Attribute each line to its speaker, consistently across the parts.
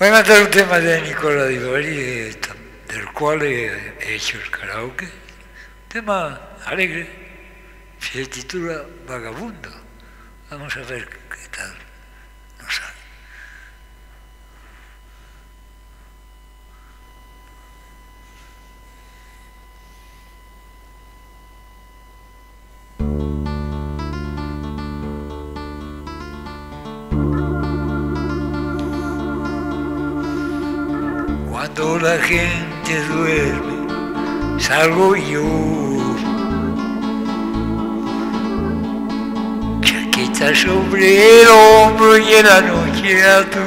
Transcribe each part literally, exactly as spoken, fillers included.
Speaker 1: Voy a cantar un tema de Nicola Di Bari, del cual he hecho el karaoke. Un tema alegre, se titula Vagabundo. Vamos a ver qué tal nos sale. Cuando la gente duerme, salgo yo. Chaqueta sobre el hombro y en la noche azul.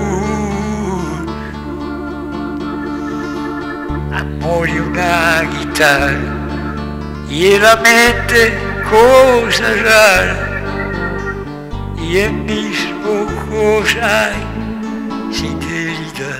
Speaker 1: Amor y una guitarra y en la mente cosas raras. Y en mis ojos hay sinceridad.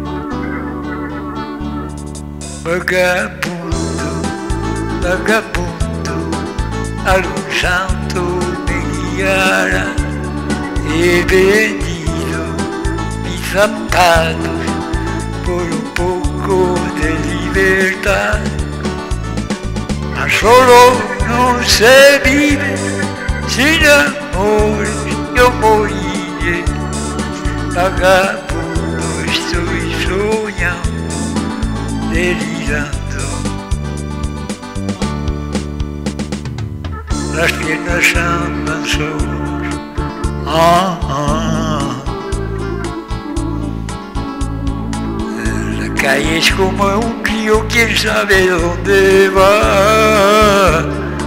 Speaker 1: Vagabundo, vagabundo, algún santo me guiará. He vendido mis zapatos por un poco de libertad. Mas solo no se vive sin amores, yo moriré. Vagabundo estoy soñando, delirando. Las piernas andan solas. Ah, ah. La calle es como un río, quién sabe dónde va.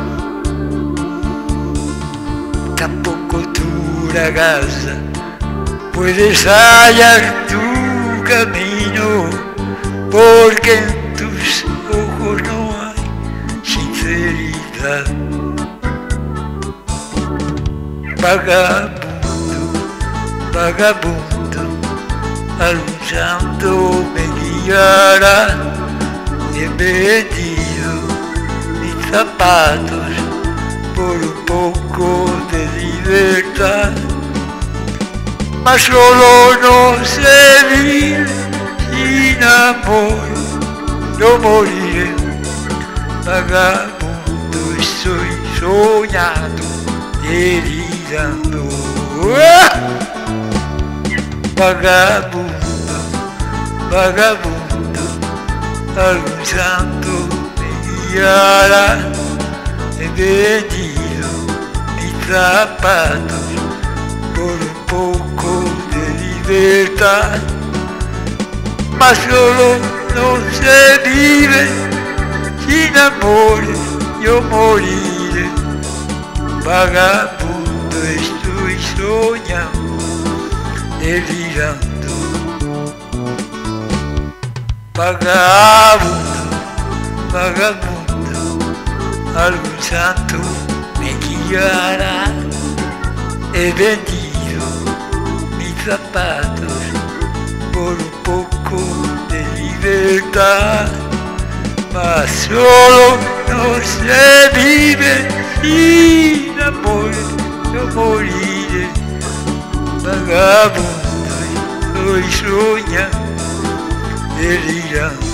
Speaker 1: Tampoco tu ragazza puedes hallar tu camino, porque en tus ojos no hay sinceridad. Vagabundo, vagabundo, algún santo me guiará. He vendido mis zapatos por un poco de libertad. Mas solo no se vive sin amor, no moriré. Vagabundo estoy soñando, delirando. ¡Ah! Vagabundo, vagabundo, algún santo me guiará. He vendido mis zapatos por un poco de libertad. Mas solo no se vive sin amores, yo moriré. Vagabundo estoy soñando, delirando. Vagabundo, vagabundo, algún santo me guiará. He vendido mis zapatos por un poco de libertad. Mas solo no se vive sin amor, yo moriré. Vagabundo estoy soñando, delirando.